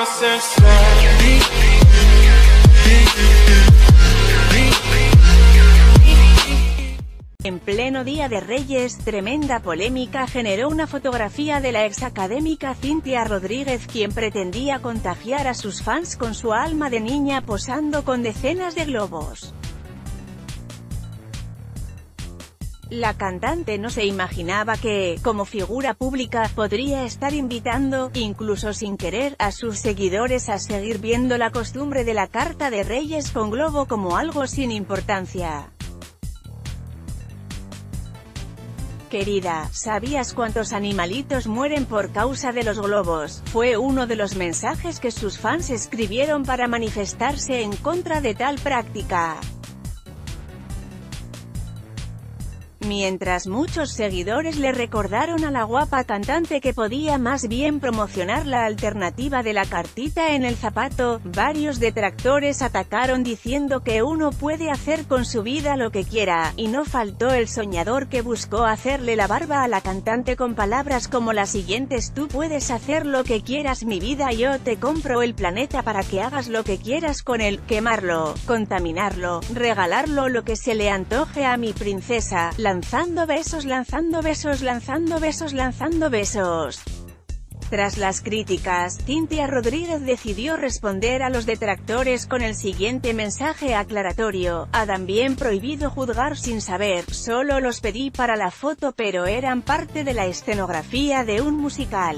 En pleno Día de Reyes, tremenda polémica generó una fotografía de la exacadémica Cintia Rodríguez, quien pretendía contagiar a sus fans con su alma de niña posando con decenas de globos. La cantante no se imaginaba que, como figura pública, podría estar invitando, incluso sin querer, a sus seguidores a seguir viendo la costumbre de la carta de Reyes con globo como algo sin importancia. Querida, ¿sabías cuántos animalitos mueren por causa de los globos? Fue uno de los mensajes que sus fans escribieron para manifestarse en contra de tal práctica. Mientras muchos seguidores le recordaron a la guapa cantante que podía más bien promocionar la alternativa de la cartita en el zapato, varios detractores atacaron diciendo que uno puede hacer con su vida lo que quiera, y no faltó el soñador que buscó hacerle la barba a la cantante con palabras como las siguientes: tú puedes hacer lo que quieras mi vida, yo te compro el planeta para que hagas lo que quieras con él, quemarlo, contaminarlo, regalarlo, lo que se le antoje a mi princesa, lanzando besos, lanzando besos, lanzando besos, lanzando besos. Tras las críticas, Cintia Rodríguez decidió responder a los detractores con el siguiente mensaje aclaratorio: también prohibido juzgar sin saber, solo los pedí para la foto pero eran parte de la escenografía de un musical.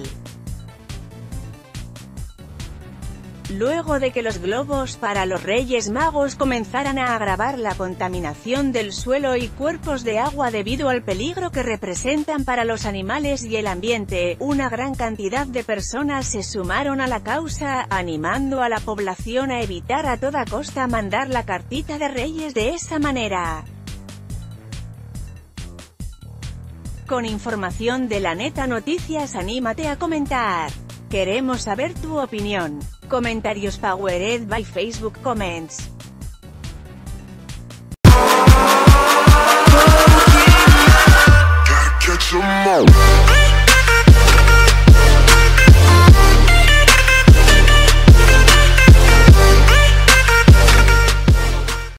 Luego de que los globos para los Reyes Magos comenzaran a agravar la contaminación del suelo y cuerpos de agua debido al peligro que representan para los animales y el ambiente, una gran cantidad de personas se sumaron a la causa, animando a la población a evitar a toda costa mandar la cartita de Reyes de esa manera. Con información de La Neta Noticias, anímate a comentar. Queremos saber tu opinión. Comentarios powered by Facebook Comments. Gotta catch 'em all.